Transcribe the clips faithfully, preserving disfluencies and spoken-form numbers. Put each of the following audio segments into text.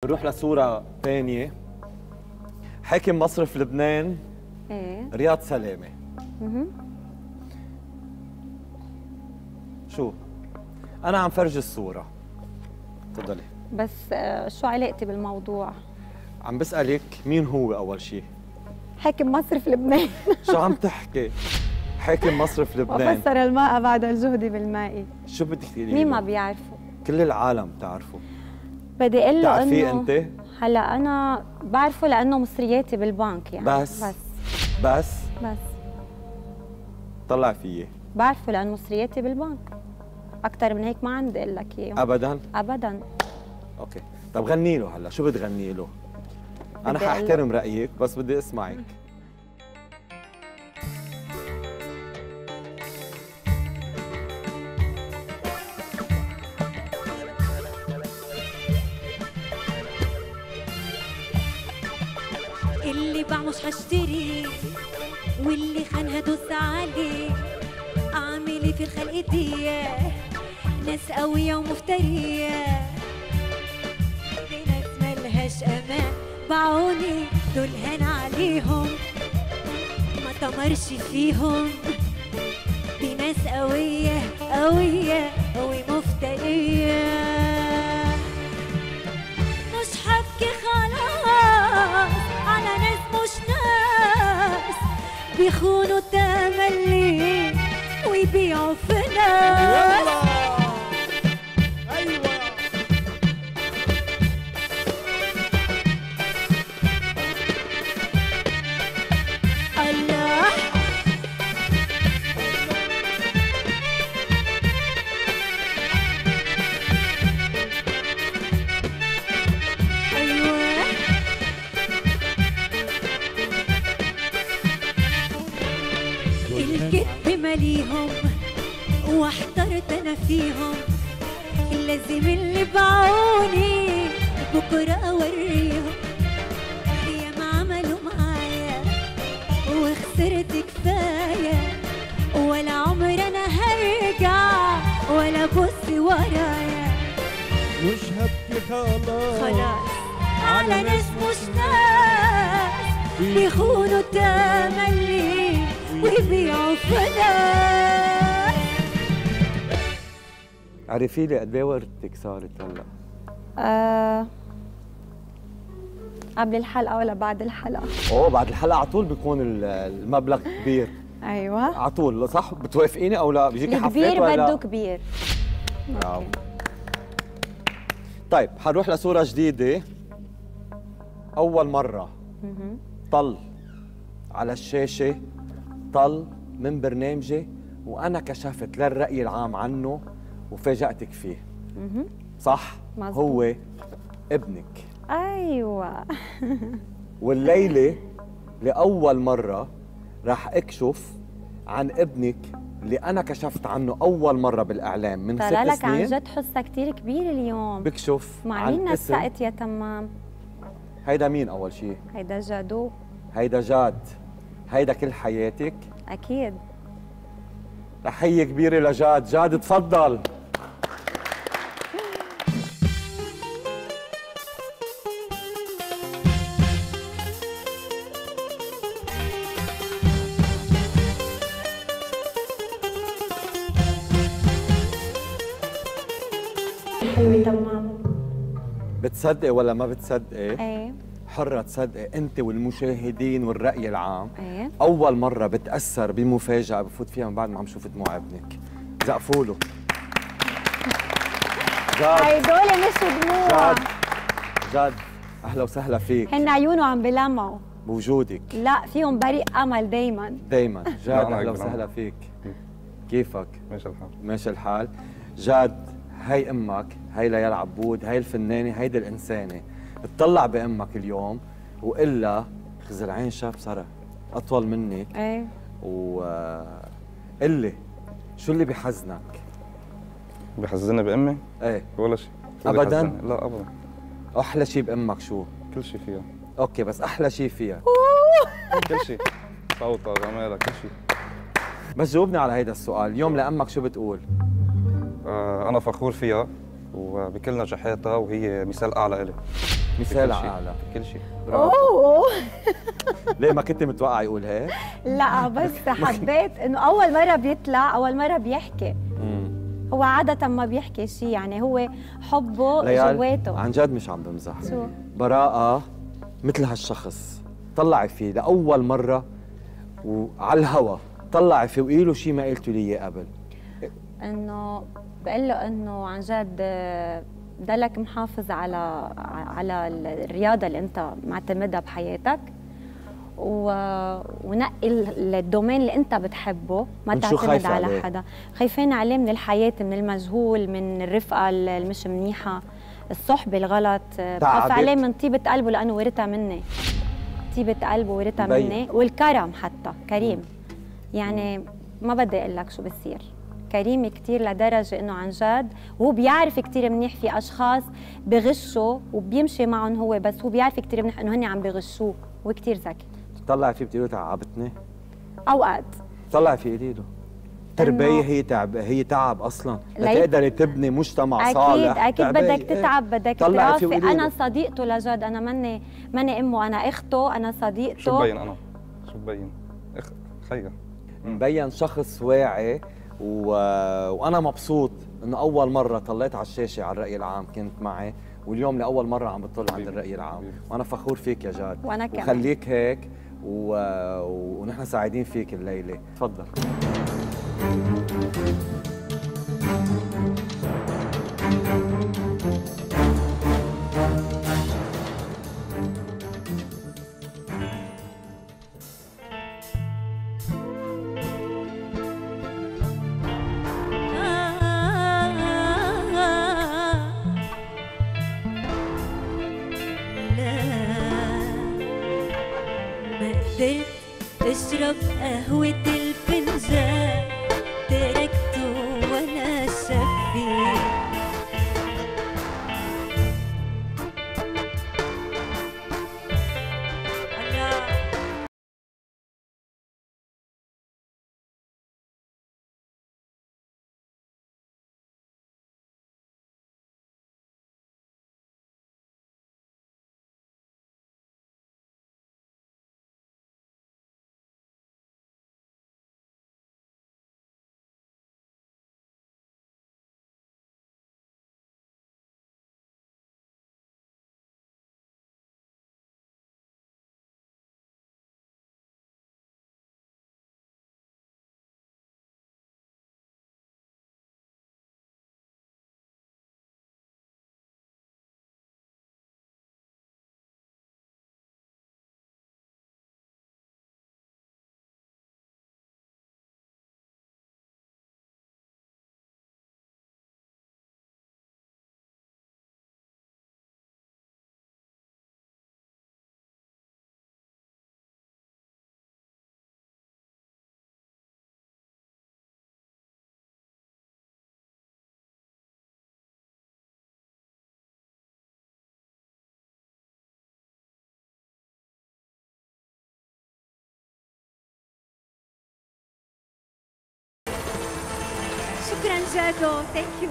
نروح لصورة ثانية. حاكم مصرف لبنان ايه رياض سلامة. اها شو؟ أنا عم فرجي الصورة. تفضلي. بس آه، شو علاقتي بالموضوع؟ عم بسألك مين هو أول شيء؟ حاكم مصرف لبنان. شو عم تحكي؟ حاكم مصرف لبنان. وفسر الماء بعد الجهد بالماء. شو بدك تقولي؟ مين ما بيعرفه؟ كل العالم بتعرفه. بدي اقول له بتعرفيه انه انت؟ هلا انا بعرفه لانه مصرياتي بالبنك يعني. بس بس بس بس طلع فيي. بعرفه لانه مصرياتي بالبنك. اكثر من هيك ما عندي اقول لك اياه. ابدا؟ ابدا. اوكي، طب غني له هلا، شو بتغني له؟ انا حاحترم رايك بس بدي اسمعك. اللي باع مش هشتري واللي خان هدوس عليه. اعمل ايه في الخلق دي؟ ناس قوية ومفترية، دي ناس ملهاش امان. باعوني دول هان عليهم ما تمرش فيهم. دي ناس قوية قوية قوي مفترية. مش حبكي خلاص على ناس مش ناس، بيخونوا التملي ويبيعوا في ناس. ايوه الله ايوه الكذب ماليهم واحترت انا فيهم. لازم اللي باعوني بكره اوريهم. يا ما عملوا معايا وخسرت كفايه، ولا عمر انا هرجع ولا بص ورايا. مش هبكي خلاص خلاص على ناس مش ناس، بيخونوا التملي ويبيعوا في ناس. عرفي لي قد ايه ورثتك صارت هلا؟ آه قبل الحلقة ولا بعد الحلقة؟ اوه بعد الحلقة على طول بيكون المبلغ كبير. ايوه على طول صح؟ بتوافقيني او لا؟ بيجيكي حفلات الكبير ولا بده كبير. برافو. طيب حنروح لصورة جديدة. أول مرة طل على الشاشة، طل من برنامجي وأنا كشفت للرأي العام عنه وفاجأتك فيه. صح؟ مزبوط. هو ابنك. ايوه. والليلة لأول مرة راح أكشف عن ابنك اللي أنا كشفت عنه أول مرة بالإعلام من ست سنين. طلع لك عن جد حصة كتير كبير اليوم. بكشف مع عن مين اسم. نسقت يا تمام؟ هيدا مين أول شيء؟ هيدا جادو. هيدا جاد. هيدا كل حياتك؟ أكيد. تحية كبيرة لجاد. جاد تفضل. حلوة تمام. بتصدقي ولا ما بتصدقي؟ ايه حرة تصدقي انت والمشاهدين والرأي العام. ايه أول مرة بتأثر بمفاجأة بفوت فيها من بعد ما عم شوف دموع ابنك. زقفوا له. جاد هيدول مش دموع. جاد جاد أهلا وسهلا فيك. هن عيونه عم بلمعوا بوجودك. لا فيهم بريق امل دايما. دايما. جاد نعم، أهلا نعم. وسهلا فيك. كيفك؟ ماشي الحال. ماشي الحال. جاد هاي امك، هاي ليال عبود، هاي الفنانه، هيدي الانسانه. بتطلع بامك اليوم والا خزر عين شاب صار اطول منك. ايه و قلي شو اللي بحزنك؟ بحزني بامي؟ ايه ولا شيء. أبداً؟ لا ابدا. احلى شيء بامك شو؟ كل شيء فيها. اوكي بس احلى شيء فيها كل شيء. صوتها، جمالها، كل شيء. بس جاوبني على هيدا السؤال، اليوم لامك شو بتقول؟ آه انا فخور فيها وبكل نجاحاتها وهي مثال اعلى إلي. مثال كل شيء. اعلى. كل شيء. برافو. اوه ليه ما كنت متوقع يقول هيك؟ لا بس حبيت انه اول مره بيطلع، اول مره بيحكي. امم هو عادة ما بيحكي شيء، يعني هو حبه ليال جواته. عن جد مش عم بمزح. شو؟ براءة مثل هالشخص طلعي فيه لأول مرة وعلى الهوا، طلعي فيه وقولي له شيء ما قلتوا لي اياه قبل. انه بقول له انه عن جد ضلك محافظ على على الرياضة اللي انت معتمدها بحياتك، و... ونقي الدومين اللي انت بتحبه، ما تعتمد على عليه. حدا. خايفين عليه من الحياة، من المجهول، من الرفقة المش منيحة، الصحبة الغلط. بخاف عليه من طيبة قلبه لأنه ورثها مني. طيبة قلبه ورثها مني، والكرم حتى كريم. م. يعني ما بدي اقول لك شو بصير. كريم كتير لدرجة انه عن جد وهو بيعرف كتير منيح في اشخاص بغشوا وبيمشي معهم هو، بس هو بيعرف كتير منيح انه هن عم بغشوه، هو كتير ذكي. طلعي فيه بتقولي تعبتني؟ اوقات طلعي فيه قولي له التربية هي تعب، هي تعب اصلا لتقدري تبني مجتمع أكيد صالح. اكيد بدك تتعب، بدك ترافق. انا صديقته لجد، انا ماني ماني امه، انا اخته، انا صديقته. شو مبين انا؟ شو مبين؟ اخ خيا مبين شخص واعي و... وانا مبسوط انه اول مره طلعت على الشاشه على الراي العام كنت معي، واليوم لاول مره عم بطل عند الراي العام، وانا فخور فيك يا جاد. وانا كمان. وخليك هيك و... ونحن سعيدين فيك الليله. تفضل. تشرب قهوة الفنجان، تركته وانا شفي. شكرا جادو، ثانك يو.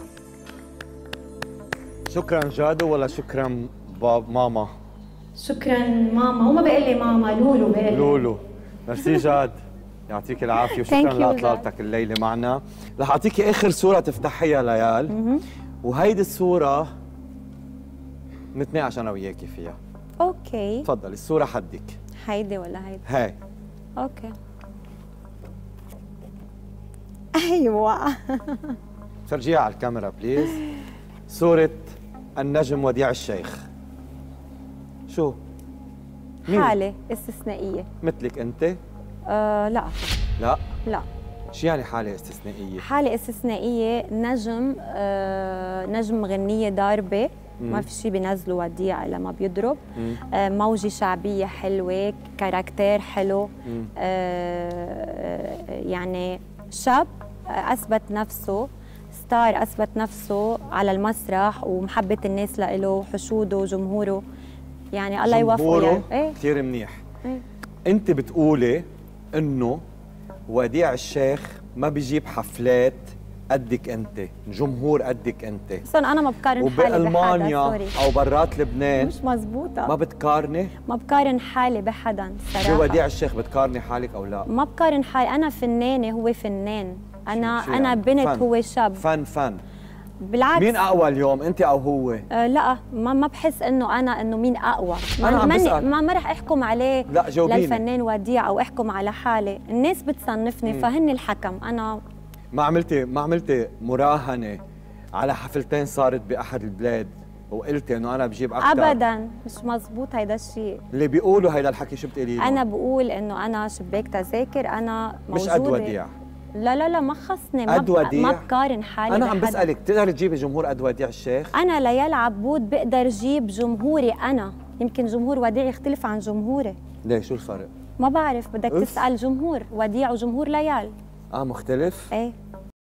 شكرا جادو ولا شكرا باب ماما؟ شكرا ماما. هو ما بقول لي ماما، لولو بقول لي. لولو. ميرسي جاد، يعطيك العافيه وشكرا لاطلالتك الليله معنا. رح اعطيكي اخر صوره تفتحيها ليال، وهيدي الصوره نتناقش انا وياكي فيها. اوكي تفضلي. الصوره حدك. هيدي ولا هيدي؟ هاي. اوكي. ايوه. فرجيها على الكاميرا بليز. صورة النجم وديع الشيخ. شو؟ مين؟ حالة استثنائية. مثلك أنت؟ آه لا. لا؟ لا. شو يعني حالة استثنائية؟ حالة استثنائية، نجم آه نجم غنية ضاربة، ما في شيء بينزلوا وديع الا ما بيضرب. آه موجة شعبية حلوة، كاركتير حلو. آه يعني شاب اثبت نفسه، ستار اثبت نفسه على المسرح، ومحبة الناس له، حشوده وجمهوره، يعني الله يوفقه. يعني ايه كثير منيح. ايه؟ انت بتقولي انه وديع الشيخ ما بيجيب حفلات قدك انت، جمهور قدك انت. اصلا انا ما بقارن حالي بحدا. وبألمانيا سوري او برات لبنان مش مزبوطة. ما بتقارني؟ ما بقارن حالي بحدا صراحة. شو وديع الشيخ بتقارني حالك او لا؟ ما بقارن حالي، انا فنانة هو فنان، انا شو انا يعني؟ بنت فن. هو شاب. فن فن بالعكس. مين اقوى اليوم انت او هو؟ آه لا ما ما بحس انه انا انه مين اقوى. أنا عم ما بسأل. ما, ما رح احكم عليه. لا جاوبيني. للفنان وديع او احكم على حالي، الناس بتصنفني مم. فهن الحكم. انا ما عملتي ما عملتي مراهنه على حفلتين صارت باحد البلاد وقلتي انه انا بجيب اكثر؟ ابدا مش مزبوط هيدا الشيء. اللي بيقولوا هيدا الحكي شو بتقولي له؟ انا بقول انه انا شباك تذاكر، انا مش موجوده. قد وديع. لا لا لا ما خصني، ما قد وديع؟ ما بقارن حالي انا عم بحدا. بسالك بتقدري تجيبي جمهور قد وديع الشيخ؟ انا ليال عبود بقدر جيب جمهوري انا، يمكن جمهور وديع يختلف عن جمهوري. ليه شو الفرق؟ ما بعرف، بدك أف. تسال جمهور وديع وجمهور ليال. اه مختلف؟ ايه